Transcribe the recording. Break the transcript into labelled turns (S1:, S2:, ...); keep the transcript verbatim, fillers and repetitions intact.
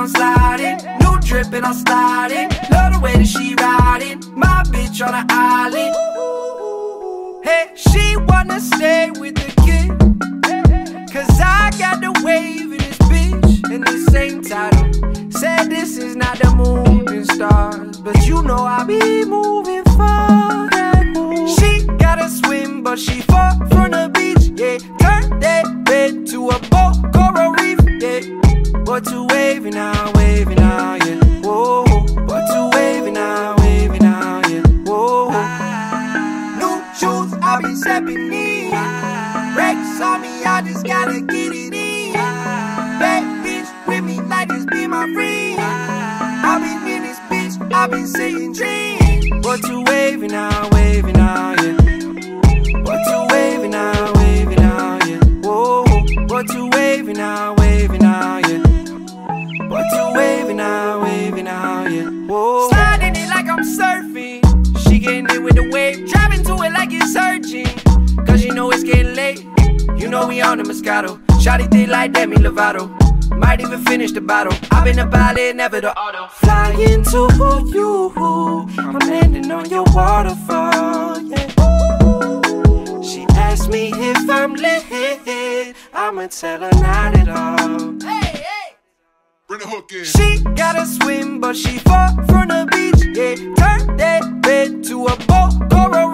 S1: I'm sliding, new drip and I'm sliding. Love the way that she riding, my bitch on an island. Hey, she wanna stay with the kid, cause I got the wave in this bitch. And the same title said this is not the moon and stars, but you know I be moving far. She gotta swim, but she far from the beach, yeah. Turn that bed to a boat, coral reef, yeah. But too wavy now, wavy now, yeah. Whoa, but too wavy now, wavy now, yeah. Whoa. New shoes, I be stepping in. Rex on me, I just gotta get it in. Bad bitch with me like this be my friend. I been in this bitch, I been saying dreams. But too wavy now, wavy now, yeah. But too wavy now, wavy now, yeah. Whoa, but too wavy now, wavy now, yeah. But too wavy now, wavy now, yeah. Whoa. Sliding it like I'm surfing. She getting it with the wave, driving to it like it's surging. Cause you know it's getting late. You know we on the Moscato. Shawty thick like Demi Lovato. Might even finish the bottle. I've been a pilot, never the auto. Flying to you, I'm landing on your waterfall, yeah. She asked me if I'm lit, I'ma tell her not at all. Hey, hey.
S2: Bring the hook in.
S1: She gotta swim, but she far from the beach, yeah. Turn that bed to a boat, coral